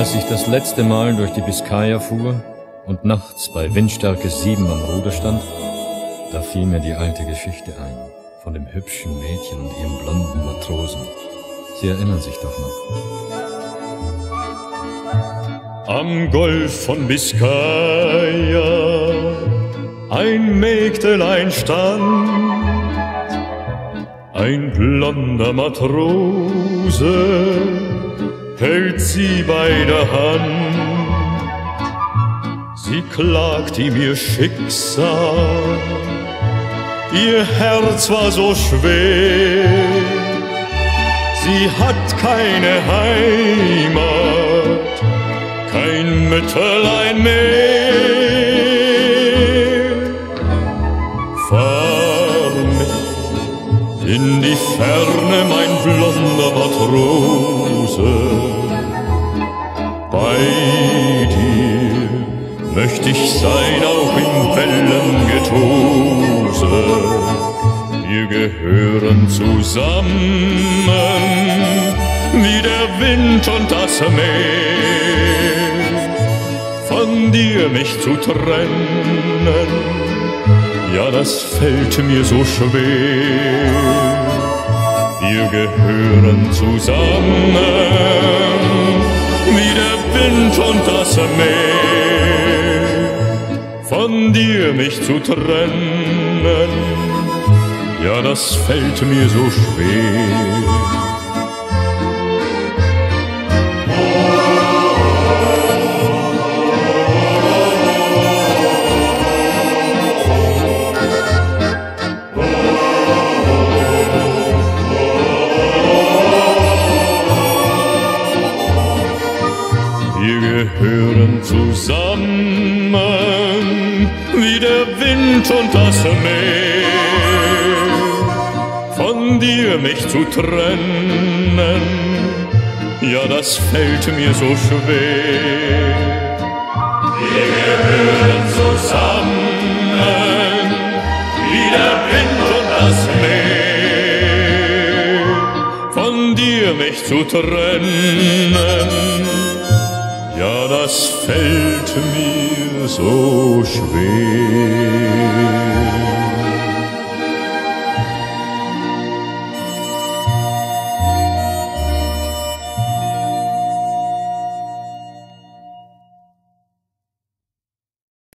Als ich das letzte Mal durch die Biskaya fuhr und nachts bei Windstärke 7 am Ruder stand, da fiel mir die alte Geschichte ein von dem hübschen Mädchen und ihrem blonden Matrosen. Sie erinnern sich doch noch. Am Golf von Biskaya ein Mägdelein stand, ein blonder Matrose hält sie bei der Hand. Sie klagt ihm ihr Schicksal, ihr Herz war so schwer. Sie hat keine Heimat, kein Mütterlein mehr. Fahr mit in die Ferne, mein blonder Matrose. Bei dir möcht ich sein, auch im Wellengetose. Wir gehören zusammen wie der Wind und das Meer. Von dir mich zu trennen, ja, das fällt mir so schwer. Wir gehören zusammen wie der Wind und das Meer. Von dir mich zu trennen, ja, das fällt mir so schwer. Wir gehören zusammen wie der Wind und das Meer. Von dir mich zu trennen, ja, das fällt mir so schwer. Wir gehören zusammen wie der Wind und das Meer. Von dir mich zu trennen, ja, das fällt mir so schwer.